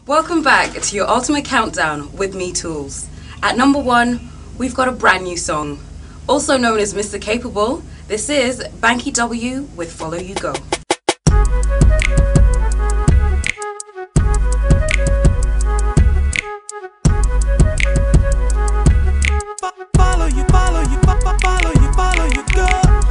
Welcome back to your ultimate countdown with me, Tools. At number 1, we've got a brand new song. Also known as Mr. Capable, this is Banky W with Follow You Go. Follow you, follow you, follow you, follow you, go.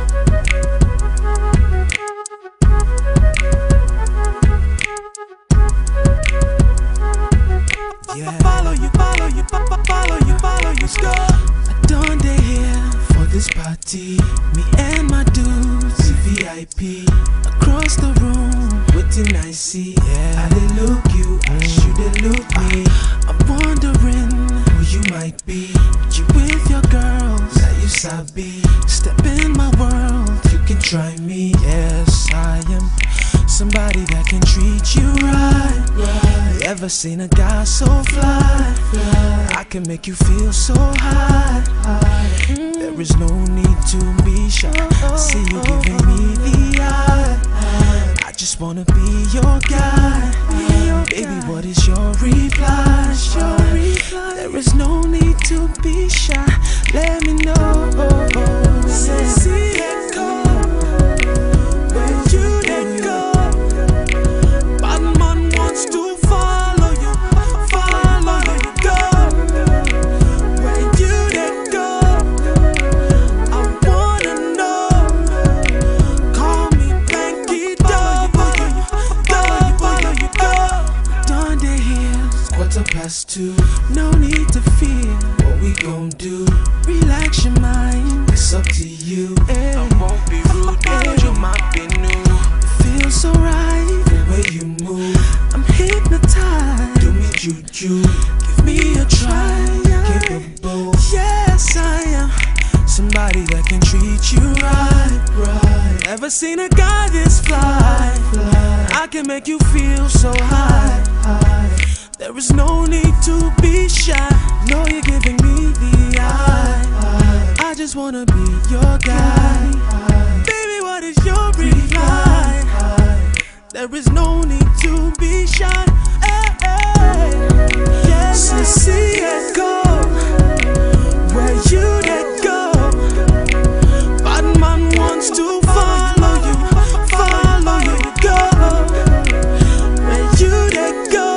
Yeah. Follow you, follow you, follow you, follow you, go. I done day here for this party. Me and my dudes, VIP. Across the room, what did I see? Yeah. I did look you, I should look me. I'm wondering who you might be. You with your girls, that you sabi. Step in my world, you can try me. Yes, I am somebody that can treat you right. You ever seen a guy so fly? I can make you feel so high. There is no need to be shy. I see you giving me the eye. I just wanna be your guy. Baby, what is your reply? There is no need to be shy. Let me know. See it go. Where you let go. Bad man wants to follow you go. Where you let go. I wanna know. Call me Banky W. Follow you go. Done day here, 2:15. No need to fear what we gon' do. Relax your mind, it's up to you. I won't be rude, but you might be new. Feels so right, the way you move. I'm hypnotized, do me juju. Give me a try, capable. Yes, I am somebody that can treat you right. Ever seen a guy this fly? I can make you feel so high. There is no need to be shy. No, you're giving me the eye. I just wanna be your guy. Baby, what is your reply? There is no need to be shy. Yes, I see it go. Where you let go. Bad man wants to follow you go. Where you let go.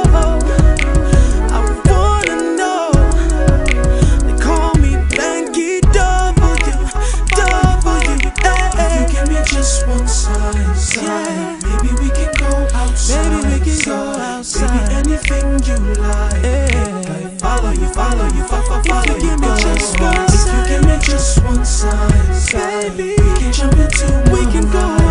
Yeah. Maybe we can go outside. Baby, anything you like. Like follow you, follow you. If you give me just one sign, baby, we can jump into. We can go